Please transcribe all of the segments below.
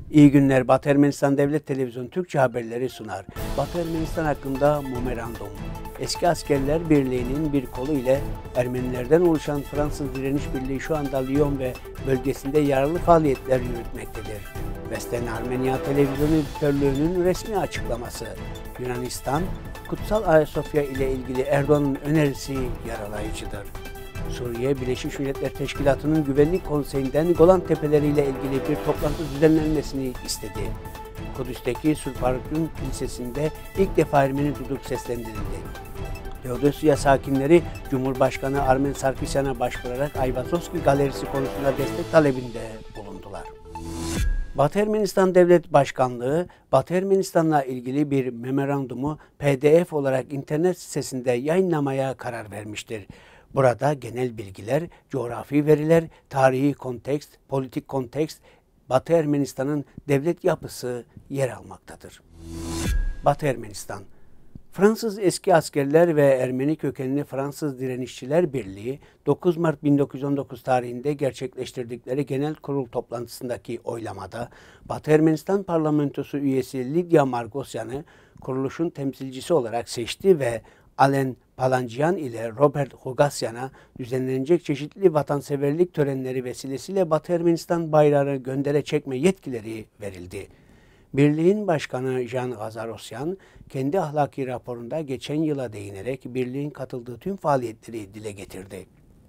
İyi günler. Batı Ermenistan Devlet Televizyonu Türkçe haberleri sunar. Batı Ermenistan hakkında memorandum. Eski Askerler Birliği'nin bir kolu ile Ermenilerden oluşan Fransız Direniş Birliği şu anda Lyon ve bölgesinde yararlı faaliyetler yürütmektedir. Western Armenia Televizyonu Editörlüğü'nün resmi açıklaması. Yunanistan, Kutsal Ayasofya ile ilgili Erdoğan'ın önerisi yaralayıcıdır. Suriye Birleşmiş Milletler Teşkilatı'nın Güvenlik Konseyi'nden Golan Tepeleri ile ilgili bir toplantı düzenlenmesini istedi. Kudüs'teki Sulparkun Kilisesi'nde ilk defa Ermeni duduk seslendirildi. Teodosya sakinleri Cumhurbaşkanı Armen Sarkisyan'a başvurarak Ayvazovski Galerisi konusunda destek talebinde bulundular. Batı Ermenistan Devlet Başkanlığı, Batı Ermenistan'la ilgili bir memorandumu PDF olarak internet sitesinde yayınlamaya karar vermiştir. Burada genel bilgiler, coğrafi veriler, tarihi kontekst, politik kontekst, Batı Ermenistan'ın devlet yapısı yer almaktadır. Batı Ermenistan Fransız eski askerler ve Ermeni kökenli Fransız Direnişçiler Birliği 9 Mart 1919 tarihinde gerçekleştirdikleri genel kurul toplantısındaki oylamada Batı Ermenistan Parlamentosu üyesi Lidya Margosyan'ı kuruluşun temsilcisi olarak seçti ve Alen Palancian ile Robert Hugasyan'a düzenlenecek çeşitli vatanseverlik törenleri vesilesiyle Batı Ermenistan bayrağını göndere çekme yetkileri verildi. Birliğin başkanı Jan Gazarosyan, kendi ahlaki raporunda geçen yıla değinerek birliğin katıldığı tüm faaliyetleri dile getirdi.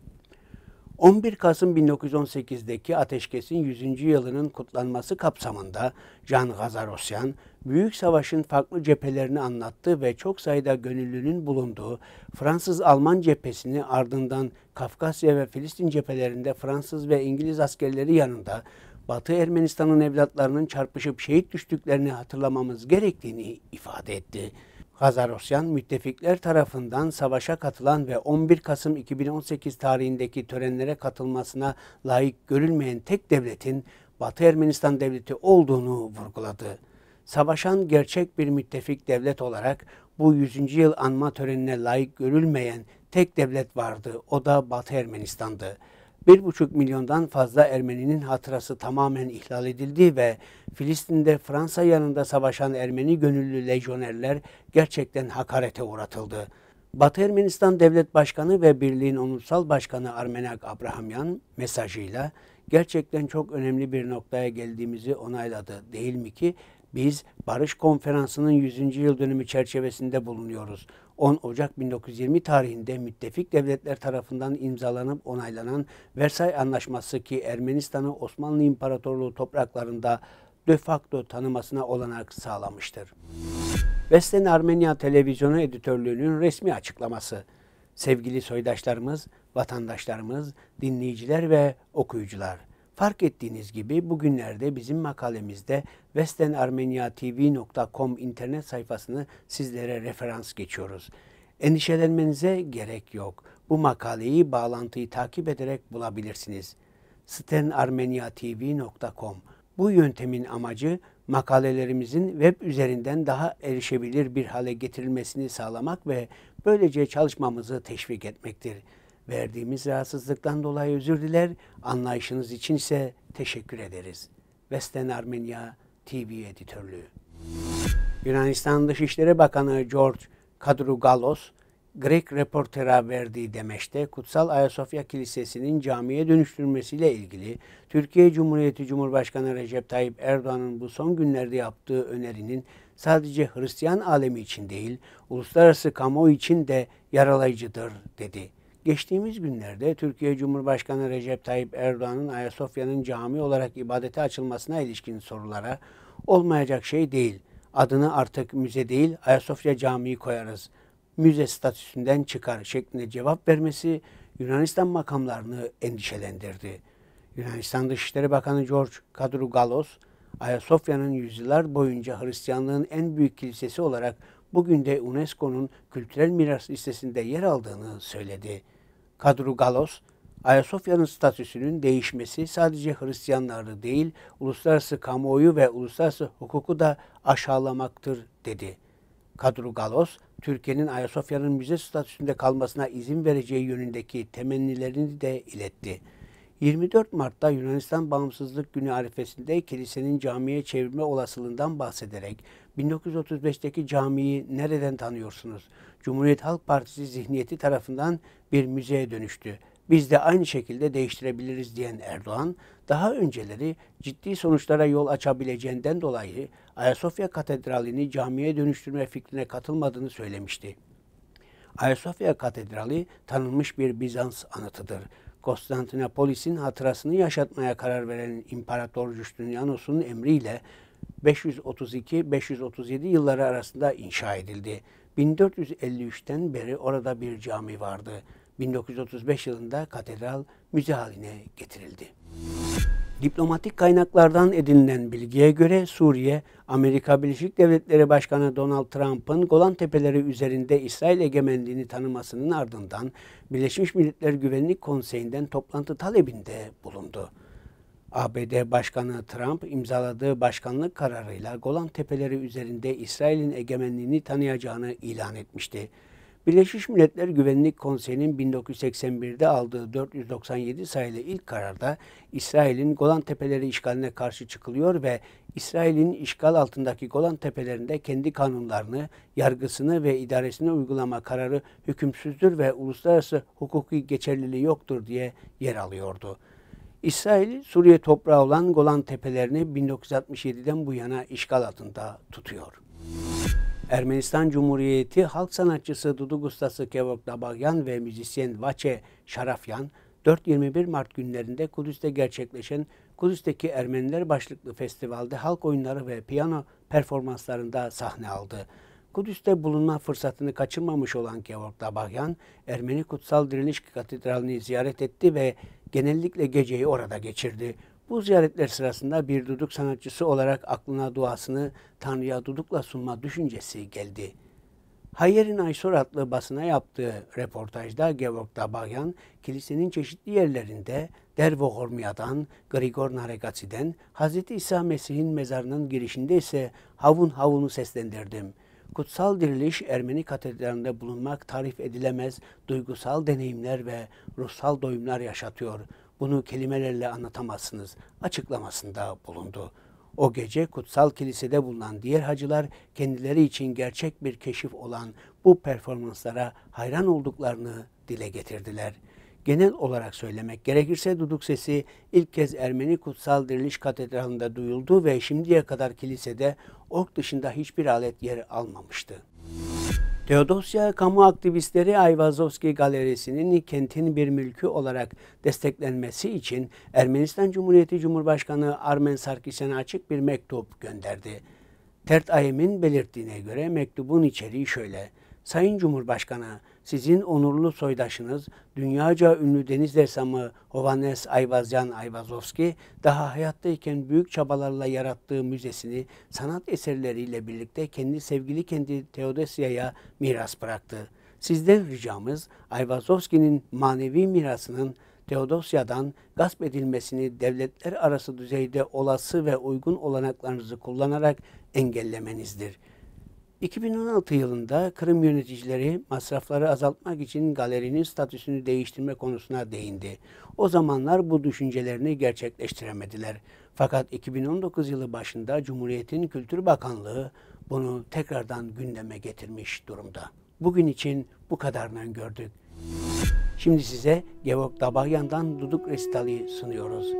11 Kasım 1918'deki ateşkesin 100. yılının kutlanması kapsamında Jan Gazarosyan, Büyük Savaş'ın farklı cephelerini anlattı ve çok sayıda gönüllünün bulunduğu Fransız-Alman cephesini ardından Kafkasya ve Filistin cephelerinde Fransız ve İngiliz askerleri yanında Batı Ermenistan'ın evlatlarının çarpışıp şehit düştüklerini hatırlamamız gerektiğini ifade etti. Gazarosyan, müttefikler tarafından savaşa katılan ve 11 Kasım 2018 tarihindeki törenlere katılmasına layık görülmeyen tek devletin Batı Ermenistan Devleti olduğunu vurguladı. Savaşan gerçek bir müttefik devlet olarak bu 100. yıl anma törenine layık görülmeyen tek devlet vardı, o da Batı Ermenistan'dı. 1,5 milyondan fazla Ermeninin hatırası tamamen ihlal edildi ve Filistin'de Fransa yanında savaşan Ermeni gönüllü lejyonerler gerçekten hakarete uğratıldı. Batı Ermenistan Devlet Başkanı ve Birliğin Onursal Başkanı Armenak Abrahamyan mesajıyla gerçekten çok önemli bir noktaya geldiğimizi onayladı. Değil mi ki biz Barış Konferansı'nın 100. yıl dönümü çerçevesinde bulunuyoruz. 10 Ocak 1920 tarihinde müttefik devletler tarafından imzalanıp onaylanan Versay Anlaşması ki Ermenistan'ı Osmanlı İmparatorluğu topraklarında de facto tanımasına olanak sağlamıştır. Western Armenia Televizyonu Editörlüğü'nün resmi açıklaması. Sevgili soydaşlarımız, vatandaşlarımız, dinleyiciler ve okuyucular. Fark ettiğiniz gibi bugünlerde bizim makalemizde westernarmeniatv.com internet sayfasını sizlere referans geçiyoruz. Endişelenmenize gerek yok. Bu makaleyi bağlantıyı takip ederek bulabilirsiniz. westernarmeniatv.com Bu yöntemin amacı makalelerimizin web üzerinden daha erişebilir bir hale getirilmesini sağlamak ve böylece çalışmamızı teşvik etmektir. Verdiğimiz rahatsızlıktan dolayı özür diler, anlayışınız için ise teşekkür ederiz. Western Armenia TV Editörlüğü. Yunanistan Dışişleri Bakanı George Kadrougalos, Grek Reporter'a verdiği demeçte Kutsal Ayasofya Kilisesi'nin camiye dönüştürülmesiyle ilgili Türkiye Cumhuriyeti Cumhurbaşkanı Recep Tayyip Erdoğan'ın bu son günlerde yaptığı önerinin sadece Hristiyan alemi için değil, uluslararası kamuoyu için de yaralayıcıdır dedi. Geçtiğimiz günlerde Türkiye Cumhurbaşkanı Recep Tayyip Erdoğan'ın Ayasofya'nın cami olarak ibadete açılmasına ilişkin sorulara olmayacak şey değil, adını artık müze değil Ayasofya Camii koyarız, müze statüsünden çıkar şeklinde cevap vermesi Yunanistan makamlarını endişelendirdi. Yunanistan Dışişleri Bakanı George Kadrougalos, Ayasofya'nın yüzyıllar boyunca Hristiyanlığın en büyük kilisesi olarak bugün de UNESCO'nun kültürel miras listesinde yer aldığını söyledi. Kadrougalos, Ayasofya'nın statüsünün değişmesi sadece Hristiyanları değil, uluslararası kamuoyu ve uluslararası hukuku da aşağılamaktır dedi. Kadrougalos, Türkiye'nin Ayasofya'nın müze statüsünde kalmasına izin vereceği yönündeki temennilerini de iletti. 24 Mart'ta Yunanistan Bağımsızlık Günü arifesinde kilisenin camiye çevirme olasılığından bahsederek 1935'teki camiyi nereden tanıyorsunuz? Cumhuriyet Halk Partisi zihniyeti tarafından bir müzeye dönüştü. Biz de aynı şekilde değiştirebiliriz diyen Erdoğan, daha önceleri ciddi sonuçlara yol açabileceğinden dolayı Ayasofya Katedrali'ni camiye dönüştürme fikrine katılmadığını söylemişti. Ayasofya Katedrali tanınmış bir Bizans anıtıdır. Konstantinopolis'in hatırasını yaşatmaya karar veren İmparator Justinianus'un emriyle 532-537 yılları arasında inşa edildi. 1453'ten beri orada bir cami vardı. 1935 yılında katedral müze haline getirildi. Diplomatik kaynaklardan edinilen bilgiye göre Suriye, Amerika Birleşik Devletleri Başkanı Donald Trump'ın Golan Tepeleri üzerinde İsrail egemenliğini tanımasının ardından Birleşmiş Milletler Güvenlik Konseyi'nden toplantı talebinde bulundu. ABD Başkanı Trump imzaladığı başkanlık kararıyla Golan Tepeleri üzerinde İsrail'in egemenliğini tanıyacağını ilan etmişti. Birleşmiş Milletler Güvenlik Konseyi'nin 1981'de aldığı 497 sayılı ilk kararda İsrail'in Golan Tepeleri işgaline karşı çıkılıyor ve İsrail'in işgal altındaki Golan Tepelerinde kendi kanunlarını, yargısını ve idaresini uygulama kararı hükümsüzdür ve uluslararası hukuki geçerliliği yoktur diye yer alıyordu. İsrail, Suriye toprağı olan Golan Tepelerini 1967'den bu yana işgal altında tutuyor. Ermenistan Cumhuriyeti halk sanatçısı duduk ustası Kevork Dabagyan ve müzisyen Vache Sharafyan 4-21 Mart günlerinde Kudüs'te gerçekleşen Kudüs'teki Ermeniler başlıklı festivalde halk oyunları ve piyano performanslarında sahne aldı. Kudüs'te bulunma fırsatını kaçırmamış olan Kevork Dabagyan, Ermeni Kutsal Diriliş Katedrali'ni ziyaret etti ve genellikle geceyi orada geçirdi. Bu ziyaretler sırasında bir duduk sanatçısı olarak aklına duasını Tanrı'ya dudukla sunma düşüncesi geldi. Hayer'in Aysor adlı basına yaptığı reportajda Kevork Dabagyan, kilisenin çeşitli yerlerinde Dervo Hormia'dan, Grigor Naregatsi'den, Hz. İsa Mesih'in mezarının girişinde ise Havun Havun'u seslendirdim. Kutsal diriliş Ermeni katedralinde bulunmak tarif edilemez duygusal deneyimler ve ruhsal doyumlar yaşatıyor. Bunu kelimelerle anlatamazsınız açıklamasında bulundu. O gece kutsal kilisede bulunan diğer hacılar kendileri için gerçek bir keşif olan bu performanslara hayran olduklarını dile getirdiler. Genel olarak söylemek gerekirse duduk sesi ilk kez Ermeni Kutsal Diriliş Katedrali'nde duyuldu ve şimdiye kadar kilisede org dışında hiçbir alet yer almamıştı. Teodosya kamu aktivistleri Ayvazovski Galerisi'nin kentin bir mülkü olarak desteklenmesi için Ermenistan Cumhuriyeti Cumhurbaşkanı Armen Sarkisyan'a açık bir mektup gönderdi. Tert Ayem'in belirttiğine göre mektubun içeriği şöyle: Sayın Cumhurbaşkanı, sizin onurlu soydaşınız, dünyaca ünlü deniz ressamı Hovannes Ayvazyan Ayvazovski, daha hayattayken büyük çabalarla yarattığı müzesini sanat eserleriyle birlikte kendi sevgili kendi Teodosya'ya miras bıraktı. Sizden ricamız, Ayvazovski'nin manevi mirasının Teodosya'dan gasp edilmesini devletler arası düzeyde olası ve uygun olanaklarınızı kullanarak engellemenizdir. 2016 yılında Kırım yöneticileri masrafları azaltmak için galerinin statüsünü değiştirme konusuna değindi. O zamanlar bu düşüncelerini gerçekleştiremediler. Fakat 2019 yılı başında Cumhuriyet'in Kültür Bakanlığı bunu tekrardan gündeme getirmiş durumda. Bugün için bu kadarını gördük. Şimdi size Kevork Dabagyan'dan Duduk Resitali sunuyoruz.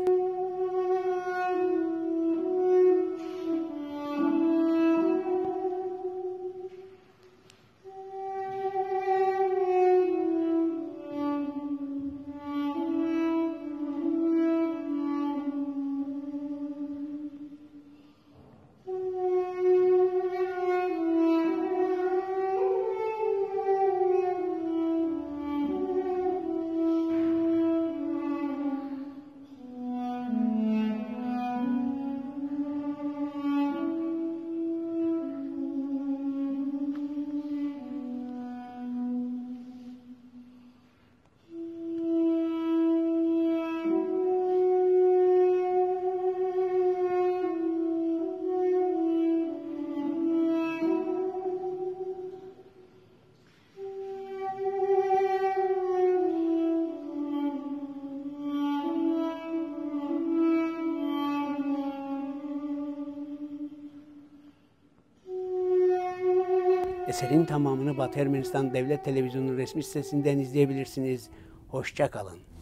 Eserin tamamını Batı Ermenistan Devlet Televizyonu'nun resmi sitesinden izleyebilirsiniz. Hoşça kalın.